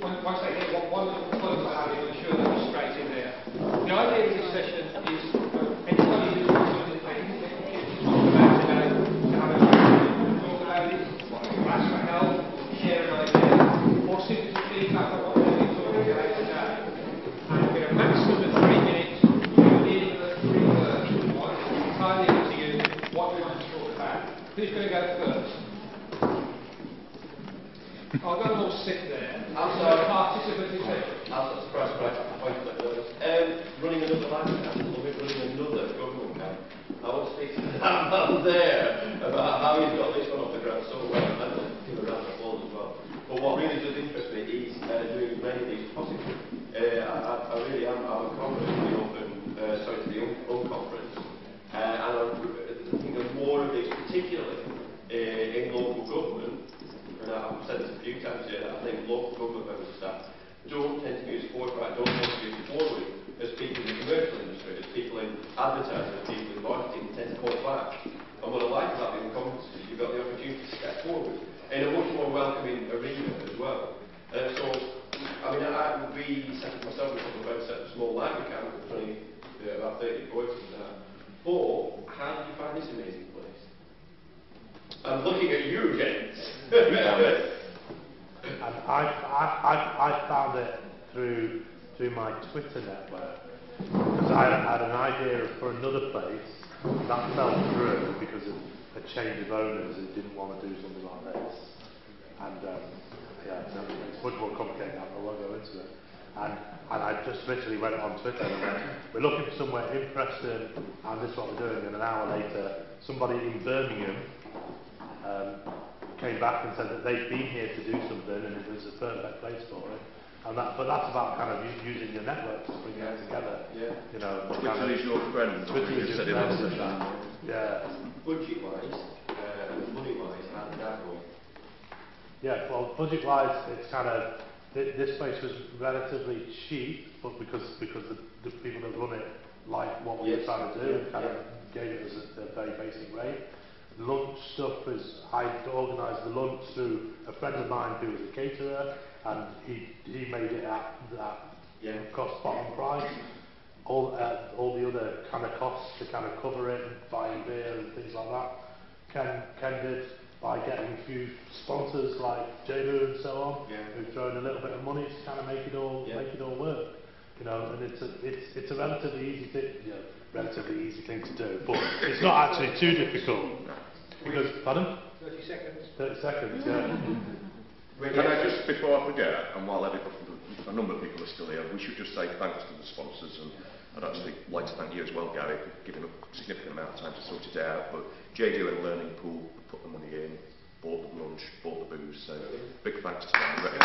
once they get one little clue for how to ensure that it's straight in there. The idea of this session is anybody who's got something they can talk about today, to have a talk about it, ask for help, share an idea, or simply to feedback on what they've been talking about today. And we get a maximum of 3 minutes, dealing with 3 words. It's entirely up to you what you want to talk about. Who's going to go first? I'll go and all sit there. I'm sorry. Participant session. I'm not surprised by the point that was. Running another live camp, or running another government camp. I want to speak to the man there about how he's got this one off the ground so well. And give a round of applause as well. But what really does interest me is doing as many of these as possible. I really am. I'm a convert to the unconference. And I think of more of this, particularly in local government. And I've said this a few times here, that I think local government members of staff don't tend to be as forthright, don't tend to be as forward as people in the commercial industry, as people in advertising, as people in marketing tend to hold back. And what I like about being conferences is you've got the opportunity to step forward in a much more welcoming arena as well. So, I mean, we set up myself a couple of events at a small library camp, with only about 30 voices and that. But how did you find this amazing place? I'm looking at you, James. I found it through my Twitter network, because I had an idea for another place that fell through because of a change of owners who didn't want to do something like this. And yeah, it's much more complicated than that, I won't go into it. And I just literally went on Twitter and went, we're looking for somewhere in Preston, and this is what we're doing. And an hour later, somebody in Birmingham came back and said that they'd been here to do something and it was a perfect place for it. And but that's about kind of using your network to bring it together. Yeah. You know, Twitter is your friend. Twitter is your friend. Yeah. Budget-wise, money-wise, how did that go? Yeah, well, budget-wise, it's kind of this place was relatively cheap, but because the people that run it like what we were trying to do, and kind of gave it as a very basic rate. Lunch stuff is, I organised the lunch through a friend of mine who was a caterer, and he made it at that cost bottom price. All the other kind of costs to kind of cover it, and buying beer and things like that. Ken did by getting a few sponsors like JLU and so on, who've thrown a little bit of money to kind of make it all work. You know, and it's a relatively easy thing to do, but it's not actually too difficult. Because, pardon? 30 seconds. 30 seconds, yeah. Can I just, before I forget, and while a number of people are still here, we should just say thanks to the sponsors, and I'd actually like to thank you as well, Gary, for giving a significant amount of time to sort it out. But JD and Learning Pool put the money in, bought the lunch, bought the booze, so big thanks to them.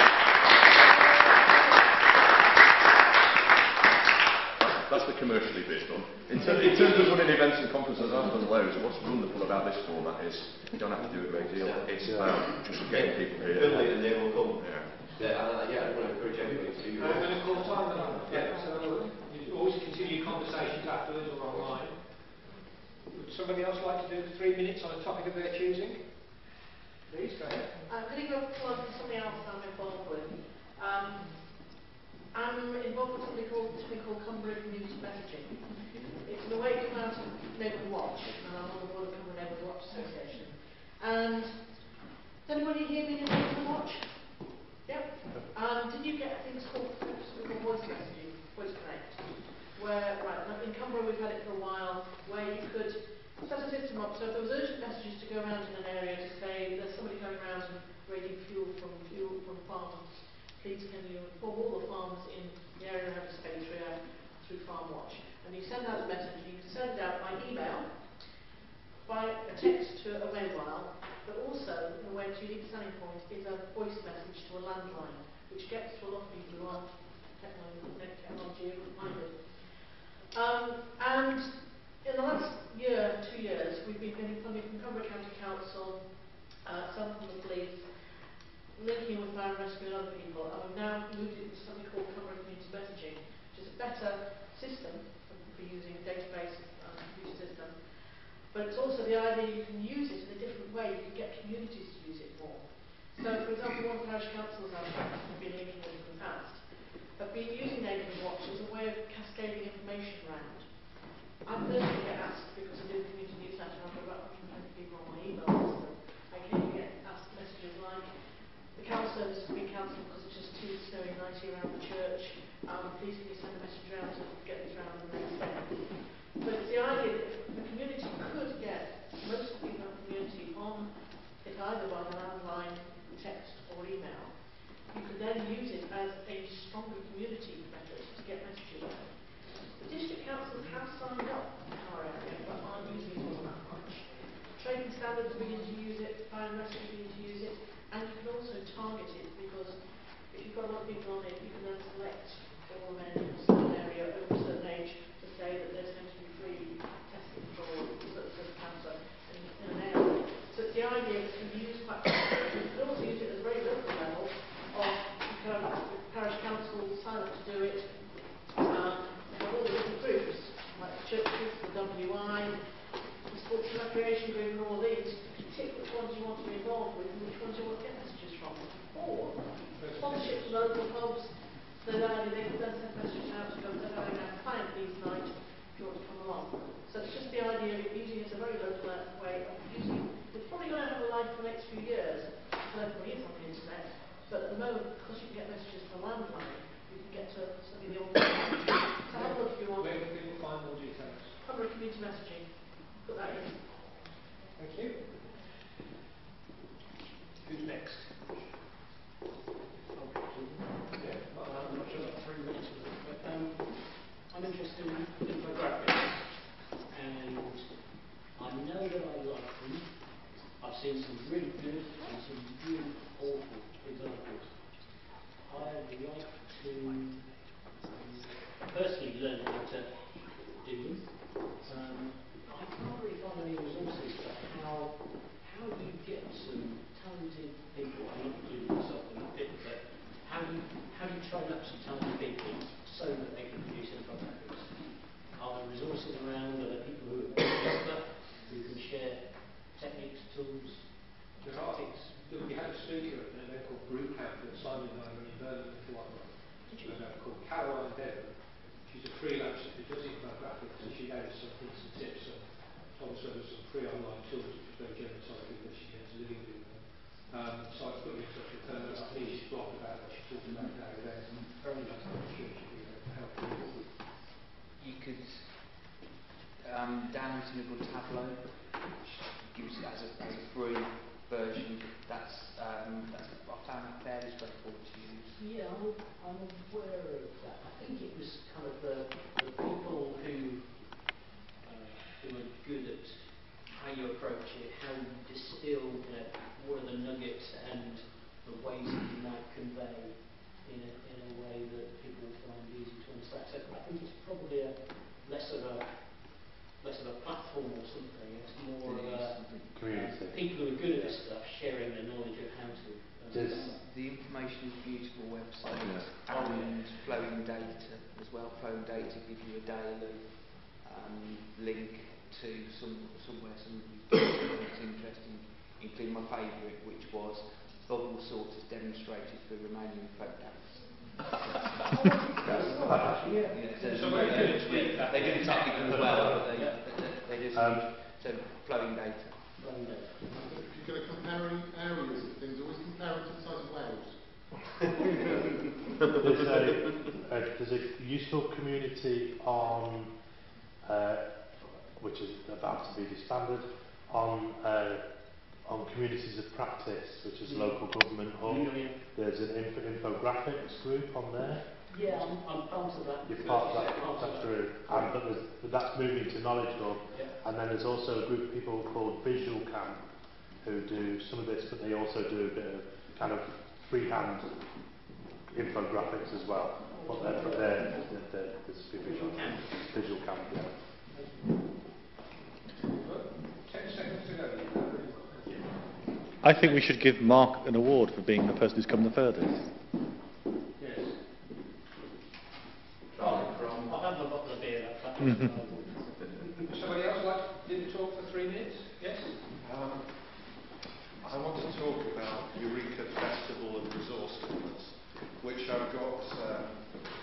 That's the commercially bit done. In terms of running events and conferences, I've done loads. What's wonderful about this format is you don't have to do a great deal. It's about just getting people here. Building and they will come. Yeah. I want to encourage everybody to do that. I'm going to call time now. So you always continue conversations afterwards or online. Would somebody else like to do 3 minutes on a topic of their choosing? Please, go ahead. I'm going to go plug something else I'm involved with. I'm involved with something called Cumbria Community Messaging. It's an way to come out of Neighbourhood Watch, and I'm on the board of Cumbria Neighbourhood Watch Association. And has anybody here been in Neighbourhood Watch? Yep. Did you get things called voice messaging, voice connect? Where, in Cumbria we've had it for a while, where you could set a system up, so if there was urgent messages to go around in an area to say there's somebody going around and raiding fuel from farmers, please can you inform all the farmers in the area around the space through Farm Watch. And you send out a message, you can send it out by email, by a text to a mobile, but also, in a way, its unique selling point is a voice message to a landline, which gets to a lot of people who aren't technology minded. And in the last year, 2 years, we've been getting funding from Cumbria County Council, some from the police, linking with Fire and Rescue and other people, and we've now moved into something called Cumbria Community Messaging, which is a better system for using database and computer system. But it's also the idea you can use it in a different way, you can get communities to use it more. So, for example, one parish councils I've been linking with in the past have been using Neighbourhood Watch as a way of cascading information around. I personally get asked, because I do the community newsletter, I've got about 120 people on my email system. I occasionally get asked messages like, the carol service has been cancelled because it's just too snowy and icy around the church. Please can you send a message around to get this around the next day. So it's the idea that if the community could get most of the people in the community on it either by the landline, text or email, you could then use it as a stronger community method to get messages out. The district councils have signed up in our area but aren't using it all that much. Trading standards are beginning to use it, fire and rescue are beginning to use it, and you can also target it because if you've got a lot of people on it, you can then select all men in a certain area over a certain age to say that there's going to be free testing for certain cancer in an area. So it's the idea that it can be used quite quickly. You can also use it at a very local level of the parish council sign up to do it. All the different groups, like the church group, the WI, the sports and recreation group, and all these, tick which ones you want to be involved with and which ones you want to get messages from. Or sponsorships of local pubs, so that they could then send messages out to go, they're having a client these night, if you want to come along. So it's just the idea of using it as a very local way of using. It's probably going to have a life for the next few years, because everybody is on the internet, but at the moment, because you can get messages from landline, you can get to something the old so have a look if you want. Where can people find more details? Public community messaging. Put that in. Thank you. Who's next? Yeah, I'm not sure about 3 minutes of it, but I'm interested in infographics, and I know that I like them. I've seen some really good and some really awful examples. I'd like to personally learn how to do them. I can't really find any resources for how do you get some talented people, I'm not doing myself in that bit, but how do you train up some talented people so that they can produce infographics? Are there resources around? Are there people who have done this stuff, who can share techniques, tools, tactics? We had a speaker at an event called Group Camp that Simon and I were in Birmingham for one month. Called Caroline Devon. She's a freelancer who does infographics, and she gave us some hints and tips and told us there was some free online tools which were very generous idea that she gets living with them. So I put me in touch with her, and I think she's blogged about what she talked about now and then. Very nice, I'm sure she'll be able to help people. You could download something called Tableau, which gives it as a free version. I found that fairly straightforward to use. Yeah, I'm aware of that. I think it was kind of the people who are good at how you approach it, how you distill, what are the nuggets and the ways that you might convey in a way that people find easy to understand. So I think it's probably less of a platform or something. It's more of a community. People who are good at this stuff sharing their knowledge of how to. The information is beautiful website and flowing data as well. Flowing data gives you a daily link to somewhere something's interesting, including my favourite, which was bubble sorters demonstrated for Romanian folk dance. They do the technical as well, but they do some flowing data. If you're going to compare areas of things, always compare them to the size of Wales. There's a useful community on, which is about to be disbanded, on communities of practice, which is local government hub. There's an infographics group on there. Yeah, I'm part of that. You're part of that group, but that's moving to Knowledge Hub. Yeah. And then there's also a group of people called Visual Camp who do some of this, but they also do a bit of kind of freehand infographics as well. But they're Visual Camp, yeah. 10 seconds to go. I think we should give Mark an award for being the person who's come the furthest. Yes. I'll have a bottle of beer. Somebody else didn't talk for 3 minutes? Yes? I want to talk about Eureka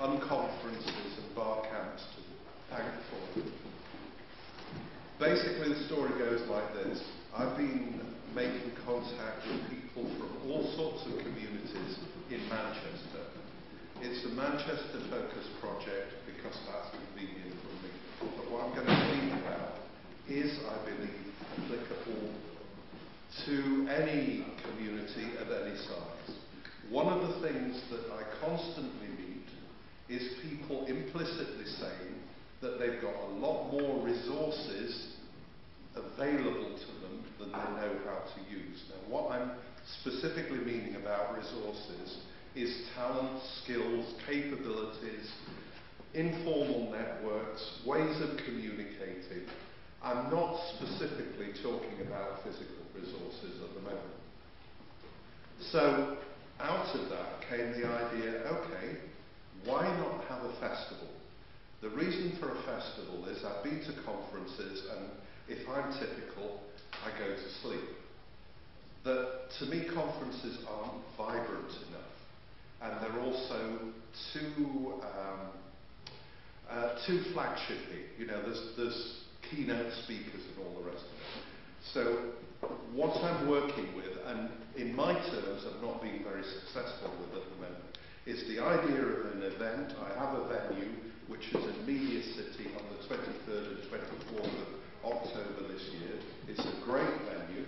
unconferences and bar camps to thank for. Basically, the story goes like this. I've been making contact with people from all sorts of communities in Manchester. It's a Manchester-focused project because that's convenient for me. But what I'm going to speak about is, I believe, applicable to any community of any size. One of the things that I constantly meet is people implicitly saying that they've got a lot more resources available to them than they know how to use. Now, what I'm specifically meaning about resources is talent, skills, capabilities, informal networks, ways of communicating. I'm not specifically talking about physical resources at the moment. So, out of that came the idea, okay, why not have a festival? The reason for a festival is I've been to conferences and if I'm typical, I go to sleep. That to me conferences aren't vibrant enough and they're also too flagshipy. You know, there's keynote speakers and all the rest of it. So what I'm working with, and in my terms I've not been very successful with at the moment, is the idea of an event. I have a venue which is in Media City on the 23rd and 24th of October this year. It's a great venue.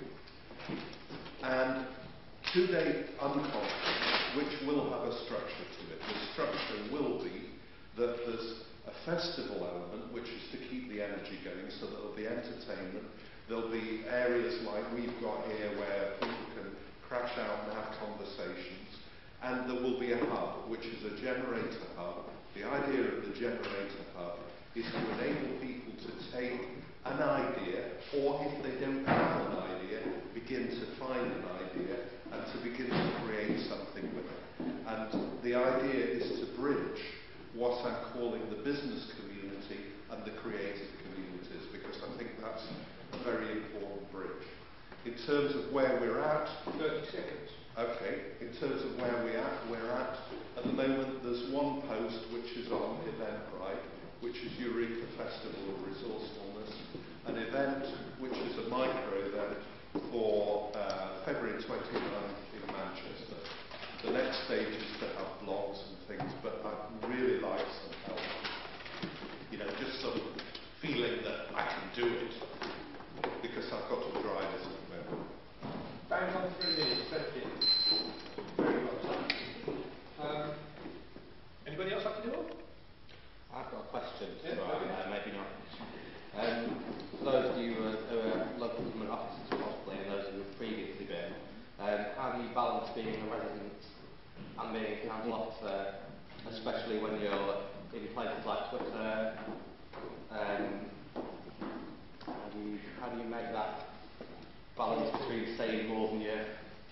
And 2-day unconference which will have a structure to it. The structure will be that there's a festival element which is to keep the energy going, so there'll be entertainment. There'll be areas like we've got here where people can crash out and have conversations. And there will be a hub, which is a generator hub. The idea of the generator hub is to enable people to take an idea, or if they don't have an idea, begin to find an idea and to begin to create something with it. And the idea is to bridge what I'm calling the business community and the creative communities, because I think that's a very important bridge. In terms of where we're at, 30 seconds. Okay, in terms of where we're at the moment there's one post which is on Eventbrite, which is Eureka Festival of Resourcefulness, an event which is a micro event for February 29th in Manchester. The next stage is to have blogs and things, but I'd really like some help. You know, just some feeling that I can do it, because I've got to drive this at the moment. Bang on 3 minutes, thank you. Very well done. Anybody else like to do one? I've got a question, Yeah, so okay. maybe not. For those of you who are local government officers possibly, and those who have previously been, how do you balance being a resident and being a council officer, especially when you're in places like Twitter? How do you make that balance between saying more than you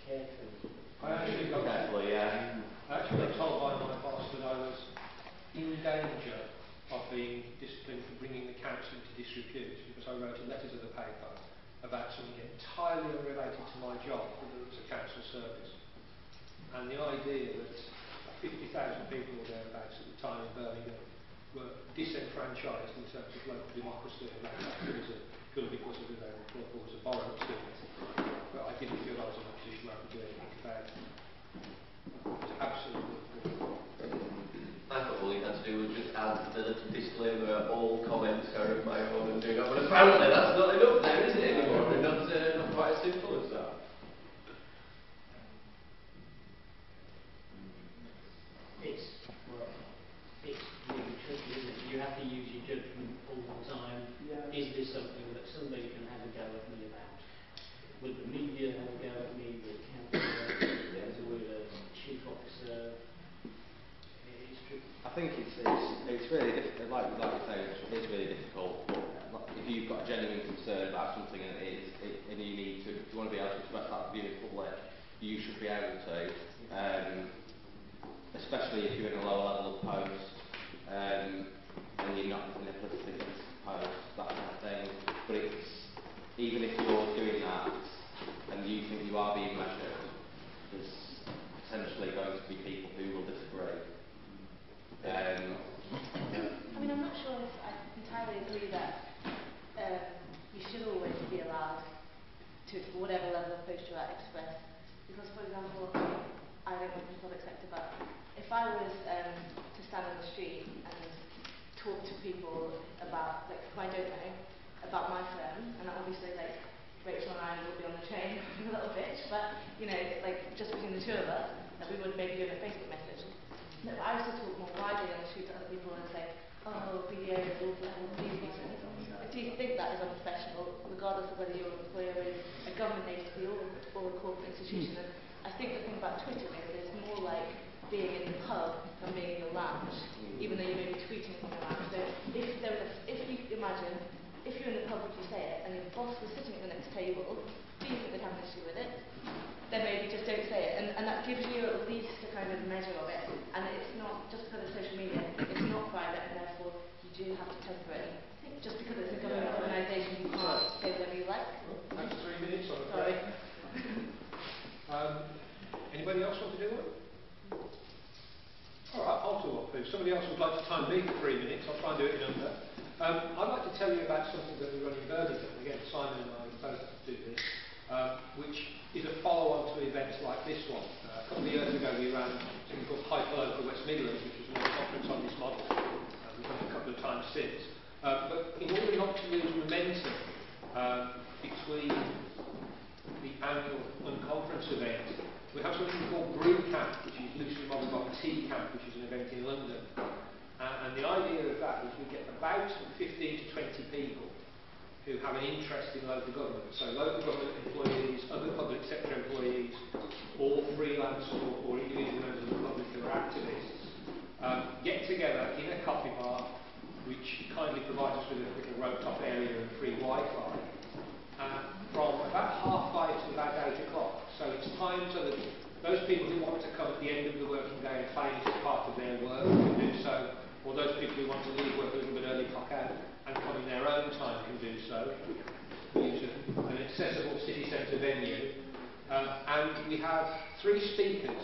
I carefully, yeah. actually got told by my boss that I was in danger of being disciplined for bringing the council into disrepute, because I wrote a letter to the paper about something entirely unrelated to my job, but it was a council service. And the idea that 50,000 people or thereabouts at the time in Birmingham were disenfranchised in terms of local democracy and that purely because of who they were, was a borrowed to it. But I didn't feel I was in a position where I could do anything about it. It was absolutely appalling. I thought all you had to do was just add the little disclaimer, all comments are of my own and doing that, but apparently that's not enough there, is it anymore? And not quite as simple as that. It's really tricky, isn't it? You have to use your judgment all the time. Yeah. Is this something that somebody can have a go at me about? Would the media have a go at me? Would council, would a chief officer? It's tricky. I think it's really difficult, like you say, it's really difficult, but if you've got a genuine concern about something and and you need to, if you want to be able to express that view in public, you should be able to, especially if you're in a lower level of post, and you're not in a politically post, that kind of thing. But even if you're doing that and you think you are being measured, there's potentially going to be people who will disagree. I don't know about my firm, and obviously like Rachel and I will be on the train in a little bit, but you know, like just between the two of us, that we would maybe do in a Facebook message. No, but I also talk more widely on the street to other people and say, oh, BDO is awful, these reasons. Do you think that is unprofessional, regardless of whether your employer is a government agency or a corporate institution? And I think the thing about Twitter is that it's more like being in the pub than being in your lounge, even though you may be tweeting from your lounge. So if you imagine, if you're in the pub, would you say it, and your boss was sitting at the next table, do you think they'd have an issue with it? Then maybe just don't say it, and that gives you at least a kind of measure of it. And it's not just because of social media, it's not private, and therefore you do have to temper it. I think just because it's a government organisation, you can't say whatever you like. That's 3 minutes, I'm afraid. Anybody else want to do one? All right, I'll do one. If somebody else would like to time me for 3 minutes, I'll try and do it in under. I'd like to tell you about something that we run in Birmingham. Again, Simon and I both do this, which is a follow-on to events like this one. A couple of years ago we ran something called Hyperlocal West Midlands, which was another conference on this model. We've done it a couple of times since. But in order not to lose momentum between the annual unconference event, we have something called Brew Camp, which is loosely modelled on Tea Camp, which is an event in London. And the idea of that is we get about 15 to 20 people who have an interest in local government. So local government employees, other public sector employees, or freelance or individual members of the public who are activists, get together in a coffee bar, which kindly provides us with a little rope-top area and free Wi-Fi, from about 5:30 to about 8 o'clock. So it's time so that those people who want to come at the end of the working day and claim it as part of their work can do so, or those people who want to leave work a little bit early, clock out, and come in their own time can do so. We use an accessible city centre venue. And we have 3 speakers,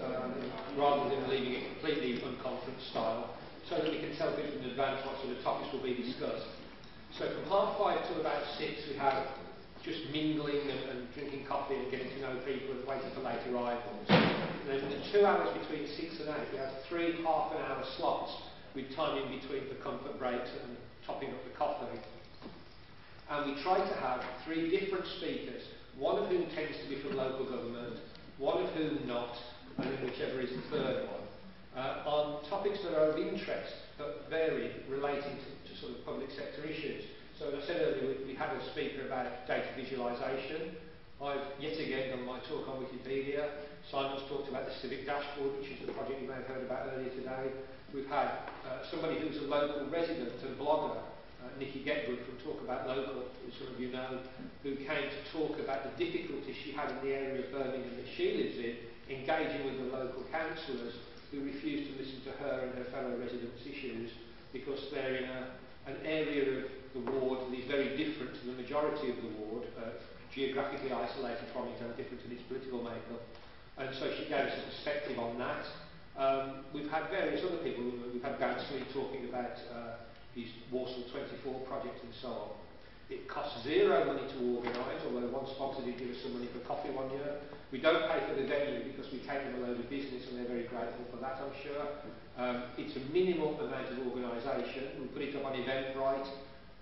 rather than leaving it completely unconference style, so that we can tell people in advance what sort of topics will be discussed. So from 5:30 till about 6 we have just mingling and drinking coffee and getting to know people and waiting for late arrivals. And then in the 2 hours between 6 and 8 we have 3 half-an-hour slots with time in between for comfort breaks and topping up the coffee. And we try to have 3 different speakers, one of whom tends to be from local government, one of whom not, and then whichever is the third one, on topics that are of interest but varied, relating to sort of public sector issues. So as I said earlier, we had a speaker about data visualisation. I've yet again done my talk on Wikipedia. Simon's talked about the Civic Dashboard, which is the project you may have heard about earlier today. We've had somebody who's a local resident and blogger, Nikki Getwood from Talk About Local, who some of you know, who came to talk about the difficulties she had in the area of Birmingham that she lives in, engaging with the local councillors who refused to listen to her and her fellow residents' issues because they're in an area of the ward that is very different to the majority of the ward, geographically isolated from it and different in its political makeup. And so she gave us a perspective on that. We've had various other people. We've had Dan Sweet talking about his Warsaw 24 project and so on. It costs 0 money to organise, although one sponsor did give us some money for coffee one year. We don't pay for the venue because we take them a load of business and they're very grateful for that, I'm sure. It's a minimal amount of organisation. We put it up on Eventbrite.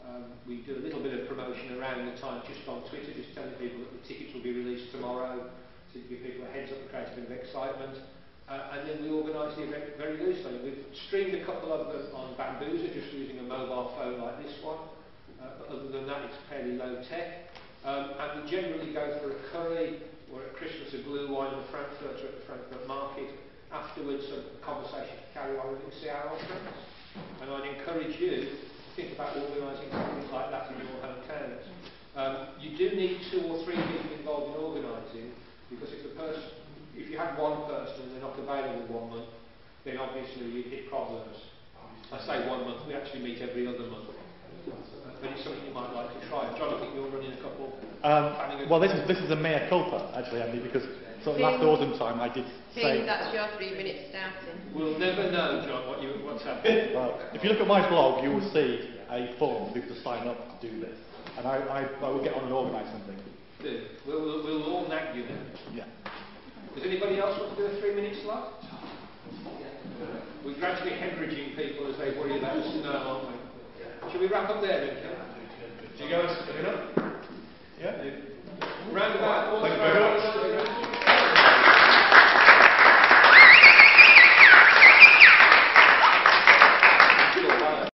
We do a little bit of promotion around the time just on Twitter, just telling people that the tickets will be released tomorrow to give people a heads up and create a bit of excitement. And then we organise the event very loosely. We've streamed a couple of them on Bambuser, just using a mobile phone like this one. But other than that, it's fairly low tech. And we generally go for a curry or at Christmas a glue wine and a Frankfurter at the Frankfurt Market. Afterwards, a conversation to carry on and see our old friends. And I'd encourage you to think about organising something like that in your hometowns. You do need 2 or 3 people involved in organising, because if you had one person and they're not available 1 month, then obviously you hit problems. I say 1 month, we actually meet every other month. But it's something you might like to try. John, I think you're running a couple. Well, this is a mea culpa, actually, Andy, because sort of last autumn time I did say... that's your 3 minutes starting. We'll never know, John, what's happening. Well, if you look at my blog, you will see a form for people to sign up to do this. And I will get on and organise something. Do. We'll all nag you then. Yeah. Does anybody else want to do a 3-minute slot? We're gradually hemorrhaging people as they worry about the snow, aren't we? Should we wrap up there then? Do you guys, enough? Yeah. Round about Thank you very